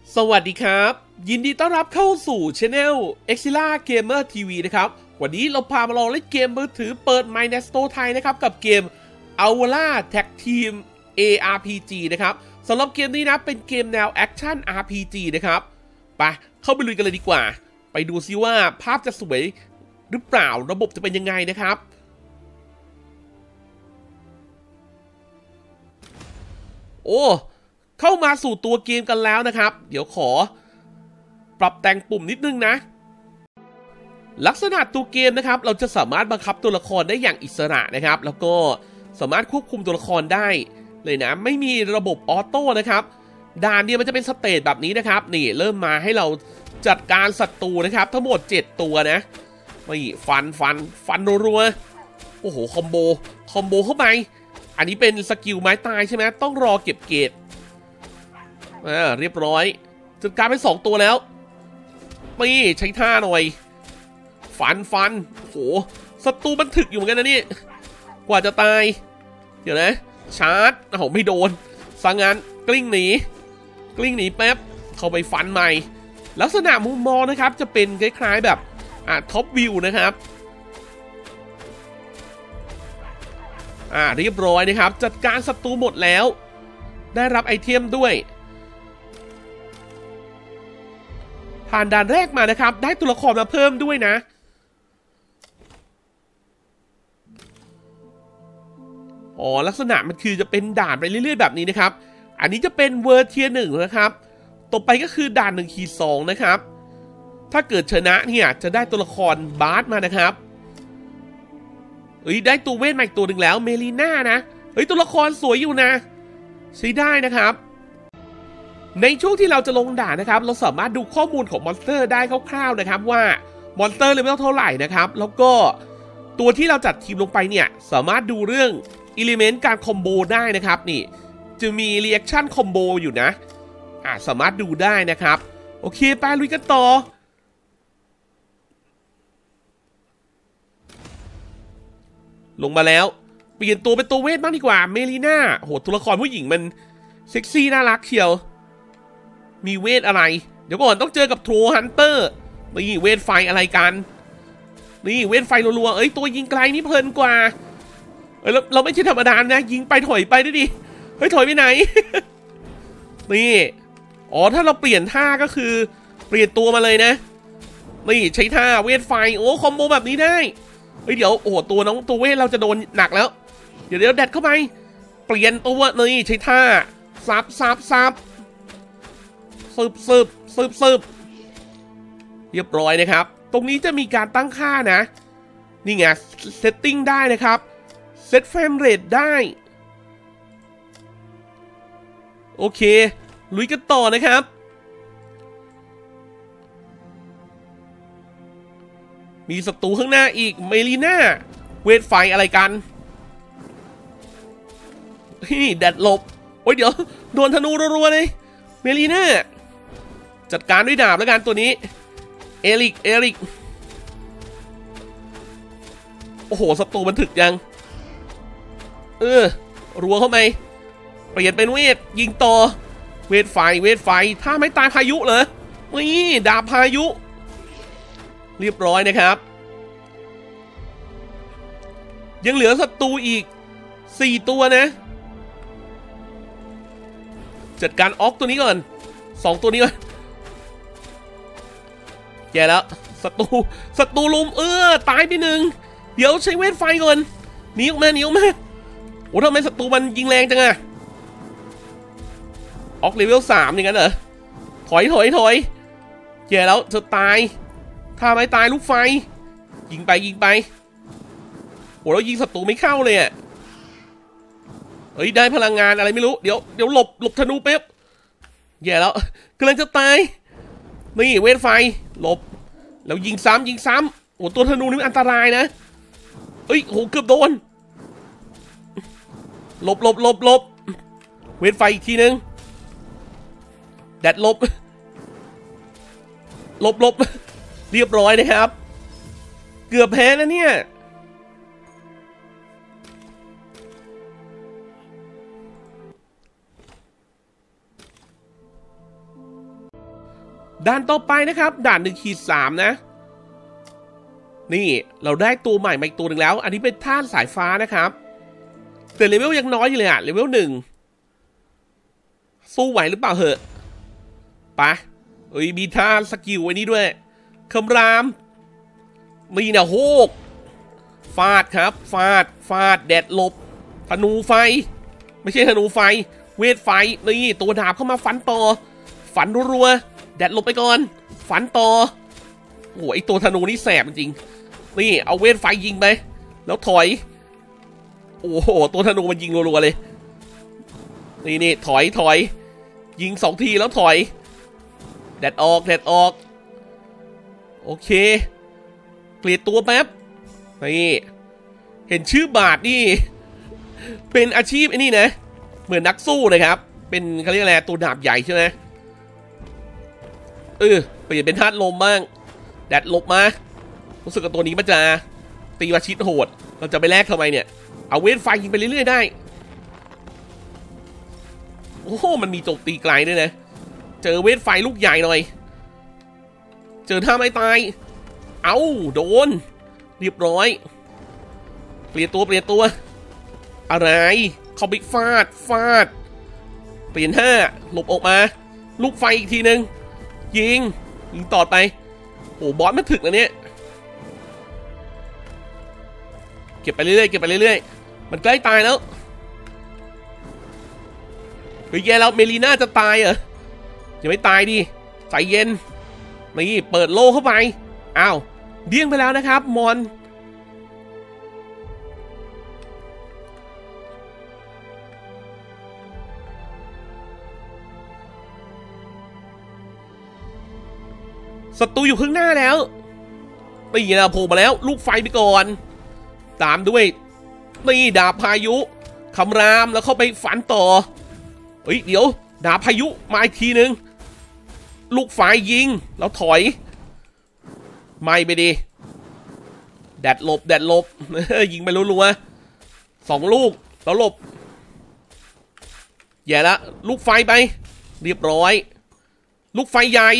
สวัสดีครับยินดีต้อนรับเข้าสู่ Channel Exila Gamer TV นะครับวันนี้เราพามาลองเล่นเกมมือถือเปิด Minesto ไทยนะครับกับเกม Aura Tag Team ARPG นะครับสำหรับเกมนี้นะเป็นเกมแนว Action RPG นะครับไปเข้าไปลุยกันเลยดีกว่าไปดูซิว่าภาพจะสวยหรือเปล่าระบบจะเป็นยังไงนะครับโอ้เข้ามาสู่ตัวเกมกันแล้วนะครับเดี๋ยวขอปรับแต่งปุ่มนิดนึงนะลักษณะตัวเกมนะครับเราจะสามารถบังคับตัวละครได้อย่างอิสระนะครับแล้วก็สามารถควบคุมตัวละครได้เลยนะไม่มีระบบออโต้นะครับด่านเนี่ยมันจะเป็นสเตจแบบนี้นะครับนี่เริ่มมาให้เราจัดการศัตรูนะครับทั้งหมด7ตัวนะไม่ฟันรัวๆโอ้โหคอมโบเข้าไปอันนี้เป็นสกิลไม้ตายใช่ไหมต้องรอเก็บเกรดเรียบร้อยจัดการไป2ตัวแล้วไม่ใช้ท่าหน่อยฟันโหศัตรูมันถึกอยู่เหมือนกันนะนี่กว่าจะตายเดี๋ยวนะชาร์จโอ้โหไม่โดนสังงานกลิ้งหนีแป๊บเข้าไปฟันใหม่ลักษณะมุมมองนะครับจะเป็นคล้ายๆแบบท็อปวิวนะครับเรียบร้อยนะครับจัดการศัตรูหมดแล้วได้รับไอเทมด้วยผ่านด่านแรกมานะครับได้ตัวละครมาเพิ่มด้วยนะลักษณะมันคือจะเป็นด่านไปเรื่อยๆแบบนี้นะครับอันนี้จะเป็นเวอร์เทียร์1นะครับต่อไปก็คือด่าน1-2นะครับถ้าเกิดชนะเนี่ยจะได้ตัวละครบาสมานะครับได้ตัวเวทใหม่ตัวหนึ่งแล้วเมลีน่านะตัวละครสวยอยู่นะใช้ได้นะครับในช่วงที่เราจะลงด่านนะครับเราสามารถดูข้อมูลของมอนสเตอร์ได้คร่าวๆนะครับว่ามอนสเตอร์เลเวลเท่าไหร่นะครับแล้วก็ตัวที่เราจัดทีมลงไปเนี่ยสามารถดูเรื่องอิเลเมนต์การคอมโบได้นะครับนี่จะมีรีแอคชั่นคอมโบอยู่นะสามารถดูได้นะครับโอเคไปลุยกันต่อลงมาแล้วเปลี่ยนตัวเป็นตัวเวทบ้างดีกว่าเมลีน่าโหตัวละครผู้หญิงมันเซ็กซี่น่ารักเชียวมีเวทอะไรเดี๋ยวก่อนต้องเจอกับโทรฮันเตอร์นี่เวทไฟอะไรกันนี่เวทไฟรัวๆตัวยิงไกลนี่เพลินกว่าเราไม่ใช่ธรรมดานะยิงไปถอยไปด้วยดิถอยไปไหน นี่ถ้าเราเปลี่ยนท่าก็คือเปลี่ยนตัวมาเลยนะนี่ใช้ท่าเวทไฟคอมโบแบบนี้ได้เดี๋ยวตัวน้องตัวเวทเราจะโดนหนักแล้วเดี๋ยวแดดเข้าไปเปลี่ยนตัวนี่ใช้ท่าซับสืบเรียบร้อยนะครับตรงนี้จะมีการตั้งค่านะนี่ไงเซตติ้งได้นะครับเซตเฟรมเรทได้โอเคลุยกันต่อนะครับมีศัตรูข้างหน้าอีกเมลีน่าเวทไฟอะไรกันแดดหลบเดี๋ยวโดนธนูรัวๆเลยเมลีน่าจัดการด้วยดาบแล้วกันตัวนี้เอริกโอ้โหศัตรูมันถึกยังรัวเข้าไปเปลี่ยนเป็นเวทยิงต่อเวทไฟถ้าไม่ตายพายุเหรอนี่ดาบพายุเรียบร้อยนะครับยังเหลือศัตรูอีก4ตัวนะจัดการออกตัวนี้ก่อน2ตัวนี้ก่อนแย่แล้วศัตรูลุมตายไป1เดี๋ยวใช้เวทไฟก่อนหนีออกมาทำไมศัตรูมันยิงแรงจังอะออกเลเวล3อย่างนั้นเหรอถอยแย่แล้วจะตายถ้าไม่ตายลูกไฟยิงไปแล้วยิงศัตรูไม่เข้าเลยอ่ะได้พลังงานอะไรไม่รู้เดี๋ยวหลบธนูเป๊บแย่แล้วกำลังจะตายนี่เวทไฟหลบแล้วยิงซ้ำตัวธนูนี่มันอันตรายนะเกือบโดนหลบเวทไฟอีกทีนึงแดดหลบเรียบร้อยนะครับเกือบแพ้แล้วเนี่ยด่านต่อไปนะครับด่าน1-3นะนี่เราได้ตัวใหม่มาอีกตัวหนึ่งแล้วอันนี้เป็นท่านสายฟ้านะครับแต่เลเวลยังน้อยอยู่เลยอะเลเวล1สู้ไหวหรือเปล่าเหอะไปมีท่าสกิลไว้นี้ด้วยคำรามมีนะโฮกฟาดครับฟาดแดดหลบธนูไฟไม่ใช่ธนูไฟเวทไฟนี่ตัวดาบเข้ามาฟันต่อฟันรัวๆแดดหลบไปก่อนฟันต่อโอ้ไอตัวธนูนี่แสบจริงนี่เอาเวทไฟยิงไปแล้วถอยโอ้โหตัวธนูมันยิงรัวๆเลยนี่ถอยยิง2 ทีแล้วถอยแดดออกโอเคเกลียดตัวแป๊บนี่เห็นชื่อบาทนี่เป็นอาชีพไอ้นี่นะเหมือนนักสู้เลยครับเป็นเขาเรียกอะไรตัวดาบใหญ่ใช่ไหมเปลี่ยนเป็นธาตุลมบ้างแดดหลบมารู้สึกว่าตัวนี้มันจะตีวาชิดโหดเราจะไปแลกทำไมเนี่ยเอาเวทไฟยิงไปเรื่อยๆได้โอ้โหมันมีโจมตีไกลด้วยนะเจอเวทไฟลูกใหญ่หน่อยเจอท่าไม่ตายเอาโดนเรียบร้อยเปลี่ยนตัวอะไรเขาบิ๊กฟาดเปลี่ยน5หลบออกมาลูกไฟอีกทีนึงยิงต่อไปโอ้บอสไม่ถึกนะเนี่ยเก็บไปเรื่อยมันใกล้ตายแล้วแย่แล้วเมลีน่าจะตายเหรอยังไม่ตายดิใจเย็นนี่เปิดโล่เข้าไปอ้าวเดี้ยงไปแล้วนะครับมอนศัตรูอยู่ข้างหน้าแล้วตีนะโผล่มาแล้วลูกไฟไปก่อนตามด้วยนี่ดาบพายุคำรามแล้วเข้าไปฝันต่อเดี๋ยวดาบพายุมาอีกทีนึงลูกไฟยิงแล้วถอยไม่ไปดิแดดหลบยิงไปรัวๆ2 ลูกแล้วหลบแย่ละลูกไฟไปเรียบร้อยลูกไฟใหญ่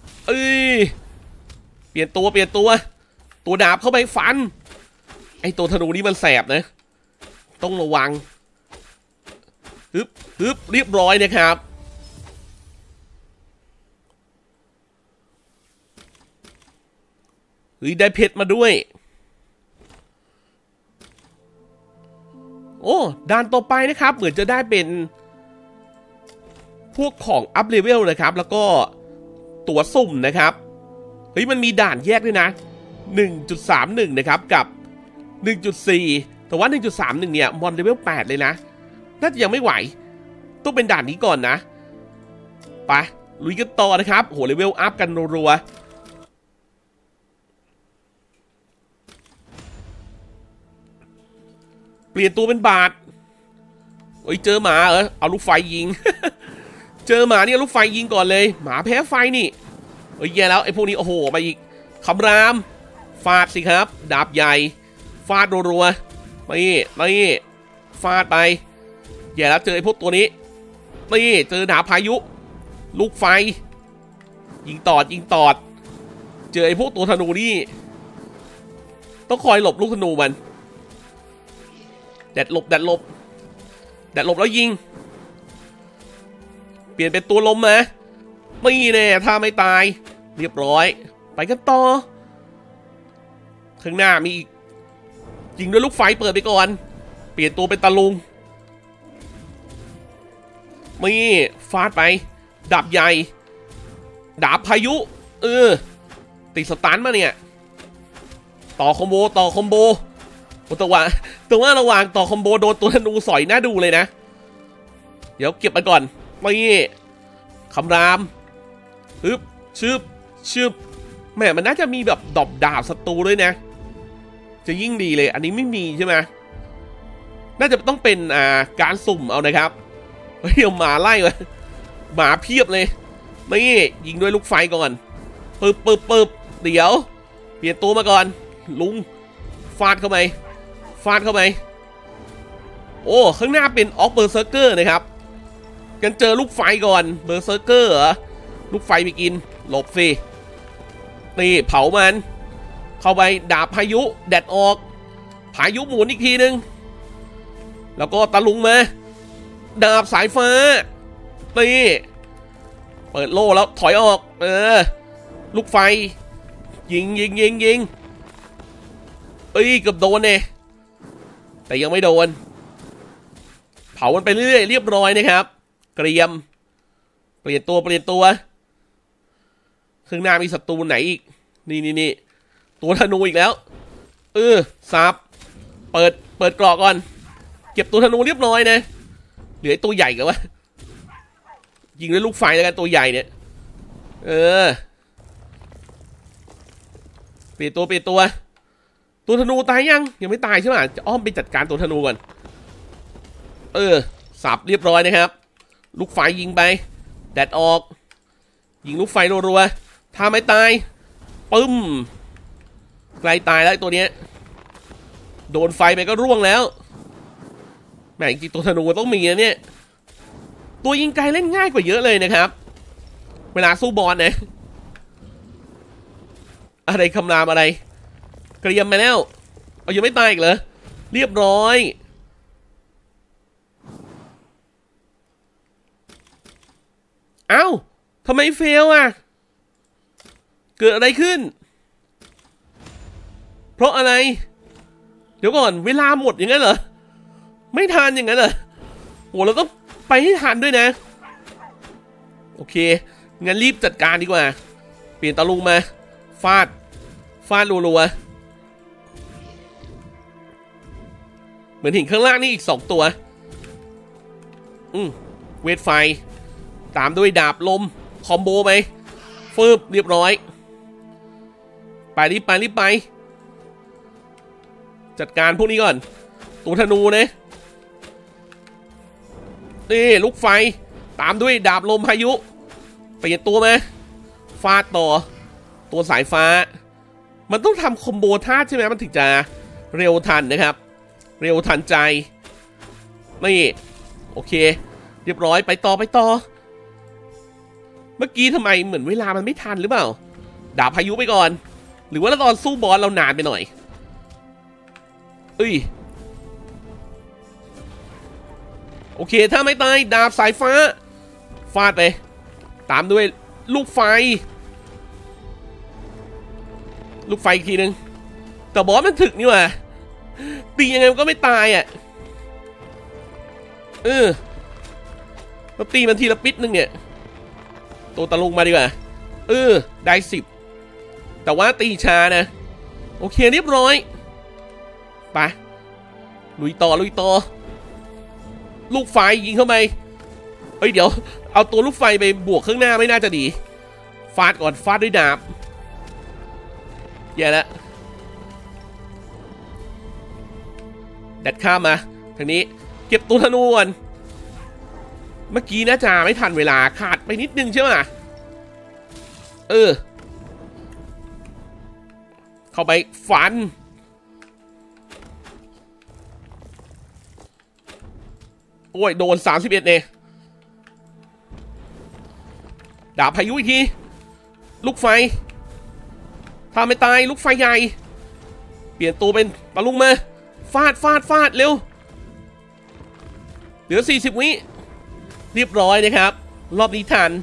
เปลี่ยนตัวดาบเข้าไปฟันไอตัวธนูนี้มันแสบนะต้องระวังฮึบเรียบร้อยนะครับได้เพชรมาด้วยโอ้ด่านต่อไปนะครับเหมือนจะได้เป็นพวกของอัพเลเวลนะครับแล้วก็ตัวสุ่มนะครับมันมีด่านแยกด้วยนะ 1.31 นะครับกับ 1.4 แต่ว่า 1.31 เนี่ยมอนเลเวล 8 เลยนะน่าจะยังไม่ไหวต้องเป็นด่านนี้ก่อนนะไปลุยกันต่อนะครับโหเลเวลอัพกันรัวเปลี่ยนตัวเป็นบาทเจอหมาเหรอเอาลูกไฟยิง เจอหมาเนี่ยลูกไฟยิงก่อนเลยหมาแพ้ไฟนี่แย่แล้วไอ้พวกนี้โอ้โหมาอีกคำรามฟาดสิครับดาบใหญ่ฟาดรัวๆนี่ฟาดไปแย่แล้วเจอไอ้พวกตัวนี้นี่เจอดาบพายุลูกไฟยิงตอดเจอไอ้พวกตัวธนูนี่ต้องคอยหลบลูกธนูมันแดดหลบแล้วยิงเปลี่ยนเป็นตัวลมมาไม่แน่ถ้าไม่ตายเรียบร้อยไปกันต่อข้างหน้ามีอีกยิงด้วยลูกไฟเปิดไปก่อนเปลี่ยนตัวเป็นตะลุงนี่ฟาดไปดาบใหญ่ดาบพายุติดสตันมาเนี่ยต่อคอมโบแต่ว่าระหว่างต่อคอมโบโดนตัวธนูสอยน่าดูเลยนะเดี๋ยวเก็บมันก่อนนี่คำรามชืบแม่มันน่าจะมีแบบดอบดาบศัตรูด้วยนะจะยิ่งดีเลยอันนี้ไม่มีใช่ไหมน่าจะต้องเป็นการสุ่มเอานะครับเดี๋ยวหมาไล่มาหมาเพียบเลยนี่ยิงด้วยลูกไฟก่อนปึ๊บเดี๋ยวเปลี่ยนตัวมาก่อนลุงฟาดเข้าไปโอ้ข้างหน้าเป็นออกเบอร์เซอร์เกอร์นะครับกันเจอลูกไฟก่อนเบอร์เซอร์เกอร์เหรอลูกไฟไปกินหลบสินี่เผามันเข้าไปดาบพายุแดดออกพายุหมุนอีกทีนึงแล้วก็ตะลุงมาดาบสายฟ้านี่เปิดโล่แล้วถอยออกลูกไฟยิงเอ้ยเกือบโดนเนี่ยแต่ยังไม่โดนเผามันไปเรื่อยเรียบร้อยนะครับเกรียมเปลี่ยนตัวข้างหน้ามีศัตรูไหนอีกนี่ตัวธนูอีกแล้วซับเปิดกรอกก่อนเก็บตัวธนูเรียบร้อยนะเหลือตัวใหญ่กันวะยิงด้วยลูกไฟแล้วกันตัวใหญ่เนี่ยเปลี่ยนตัวธนูตายยังไม่ตายใช่ไหมจะอ้อมไปจัดการตัวธนูก่อนสับเรียบร้อยนะครับลูกไฟยิงไปแดดออกยิงลูกไฟรัวๆถ้าไม่ตายปึ้มใกล้ตายแล้วตัวเนี้ยโดนไฟไปก็ร่วงแล้วแม่งจริงตัวธนูต้องมีนะเนี่ยตัวยิงไกลเล่นง่ายกว่าเยอะเลยนะครับเวลาสู้บอลนะอะไรคำรามอะไรเกรียมมาแล้วเอายังไม่ตายอีกเหรอเรียบร้อยเอ้าทำไมเฟลอ่ะเกิดอะไรขึ้นเพราะอะไรเดี๋ยวก่อนเวลาหมดอย่างนั้นเหรอไม่ทันอย่างนั้นเหรอโหเราต้องไปให้ทันด้วยนะโอเคงั้นรีบจัดการดีกว่าเปลี่ยนตะลุงมาฟาดรัวๆเหมือนหินข้างล่างนี่อีก2ตัวเวทไฟตามด้วยดาบลมคอมโบไปฟืบเรียบร้อยไปรีบไปจัดการพวกนี้ก่อนตัวธนูนะนี่ลูกไฟตามด้วยดาบลมพายุเปลี่ยนตัวมาฟาดต่อตัวสายฟ้ามันต้องทำคอมโบท่าใช่ไหมมันถึงจะเร็วทันนะครับเร็วทันใจนี่โอเคเรียบร้อยไปต่อเมื่อกี้ทำไมเหมือนเวลามันไม่ทันหรือเปล่าดาบพายุไปก่อนหรือว่าตอนสู้บอสเรานานไปหน่อยโอเคถ้าไม่ตายดาบสายฟ้าฟาดไปตามด้วยลูกไฟอีกทีนึงแต่บอสมันถึกนี่ว่ะตียังไงมันก็ไม่ตายอ่ะเราตีมันทีละปิดนึงเนี่ยตัวตะลุงมาดีกว่าได้10แต่ว่าตีช้านะโอเคเรียบร้อยไปลุยต่อลูกไฟยิงเข้าไปเดี๋ยวเอาตัวลูกไฟไปบวกข้างหน้าไม่น่าจะดีฟาดก่อนฟาดด้วยดาบแย่แล้วแดดข้ามมาทางนี้เก็บตัวธนูก่อนเมื่อกี้น่าจะไม่ทันเวลาขาดไปนิดนึงใช่ไหมเข้าไปฟันโอ้ยโดน31เนี่ยดาบพายุอีกทีลูกไฟถ้าไม่ตายลูกไฟใหญ่เปลี่ยนตัวเป็นตะลุงมาฟาดเร็วเหลือ40 วิเรียบร้อยนะครับรอบนี้ทัน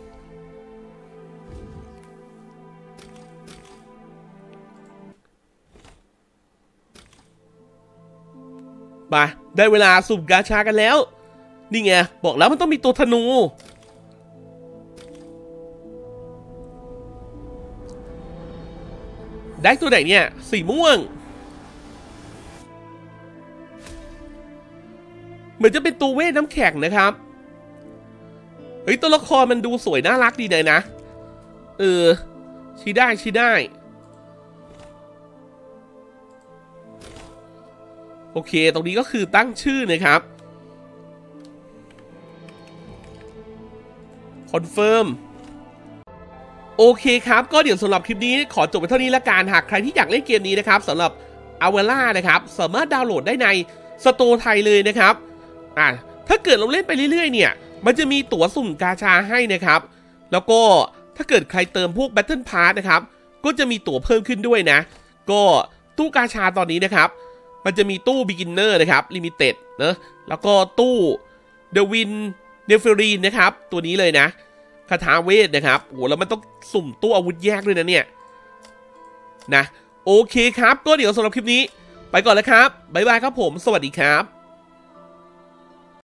มาได้เวลาสุ่มกาชากันแล้วนี่ไงบอกแล้วมันต้องมีตัวธนูได้ตัวไหนเนี่ยสีม่วงเหมือนจะเป็นตัวเวทน้ำแข็งนะครับตัวละครมันดูสวยน่ารักดีเลยนะชี้ได้โอเคตรงนี้ก็คือตั้งชื่อนะครับคอนเฟิร์มโอเคครับก็เดี๋ยวสำหรับคลิปนี้ขอจบไปเท่านี้ละกันหากใครที่อยากเล่นเกมนี้นะครับสำหรับอเวล่านะครับสามารถดาวน์โหลดได้ในสโตร์ไทยเลยนะครับถ้าเกิดเราเล่นไปเรื่อยๆเนี่ยมันจะมีตั๋วสุ่มกาชาให้นะครับแล้วก็ถ้าเกิดใครเติมพวก Battle Pass นะครับก็จะมีตั๋วเพิ่มขึ้นด้วยนะก็ตู้กาชาตอนนี้นะครับมันจะมีตู้ Beginner นะครับ Limited นะแล้วก็ตู้ The Wind Neferine นะครับตัวนี้เลยนะคาถาเวทนะครับโอ้แล้วมันต้องสุ่มตู้อาวุธแยกด้วยนะเนี่ยนะโอเคครับก็เดี๋ยวสำหรับคลิปนี้ไปก่อนแล้วครับบ๊ายบายครับผมสวัสดีครับ